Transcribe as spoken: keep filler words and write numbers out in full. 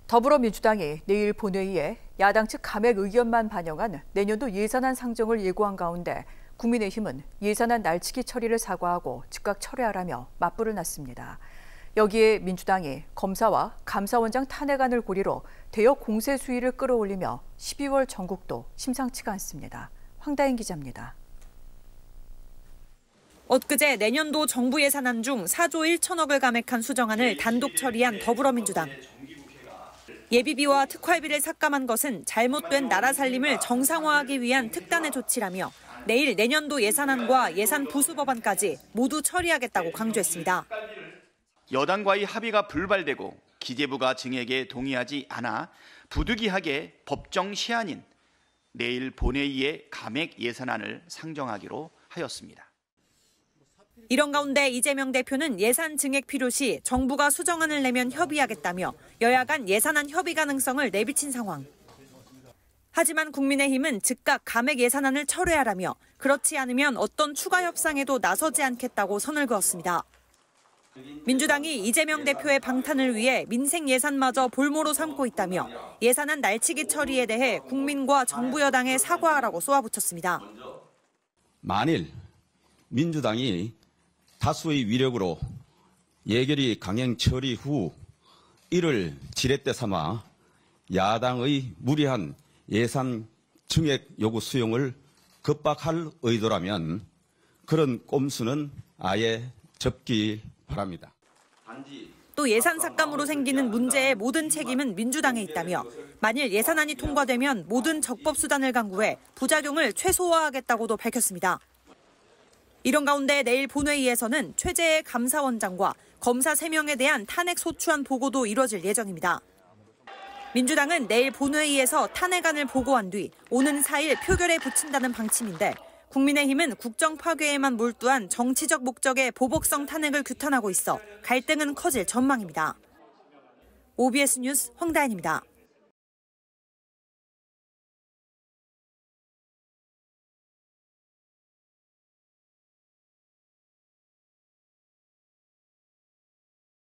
더불어민주당이 내일 본회의에 야당 측 감액 의견만 반영한 내년도 예산안 상정을 예고한 가운데 국민의힘은 예산안 날치기 처리를 사과하고 즉각 철회하라며 맞불을 놨습니다. 여기에 민주당이 검사와 감사원장 탄핵안을 고리로 대역 공세 수위를 끌어올리며 십이월 전국도 심상치가 않습니다. 황다인 기자입니다. 엊그제 내년도 정부 예산안 중 사조 일천억을 감액한 수정안을 단독 처리한 더불어민주당. 예비비와 특활비를 삭감한 것은 잘못된 나라 살림을 정상화하기 위한 특단의 조치라며 내일 내년도 예산안과 예산 부수 법안까지 모두 처리하겠다고 강조했습니다. 여당과의 합의가 불발되고 기재부가 증액에 동의하지 않아 부득이하게 법정 시한인 내일 본회의에 감액 예산안을 상정하기로 하였습니다. 이런 가운데 이재명 대표는 예산 증액 필요시 정부가 수정안을 내면 협의하겠다며 여야 간 예산안 협의 가능성을 내비친 상황. 하지만 국민의힘은 즉각 감액 예산안을 철회하라며 그렇지 않으면 어떤 추가 협상에도 나서지 않겠다고 선을 그었습니다. 민주당이 이재명 대표의 방탄을 위해 민생 예산마저 볼모로 삼고 있다며 예산안 날치기 처리에 대해 국민과 정부 여당에 사과하라고 쏘아붙였습니다. 만일 민주당이 다수의 위력으로 예결위 강행 처리 후 이를 지렛대 삼아 야당의 무리한 예산 증액 요구 수용을 급박할 의도라면 그런 꼼수는 아예 접기 바랍니다. 또 예산 삭감으로 생기는 문제의 모든 책임은 민주당에 있다며 만일 예산안이 통과되면 모든 적법 수단을 강구해 부작용을 최소화하겠다고도 밝혔습니다. 이런 가운데 내일 본회의에서는 최재해 감사원장과 검사 세 명에 대한 탄핵 소추안 보고도 이뤄질 예정입니다. 민주당은 내일 본회의에서 탄핵안을 보고한 뒤 오는 사 일 표결에 붙인다는 방침인데 국민의힘은 국정 파괴에만 몰두한 정치적 목적의 보복성 탄핵을 규탄하고 있어 갈등은 커질 전망입니다. 오비에스 뉴스 황다인입니다.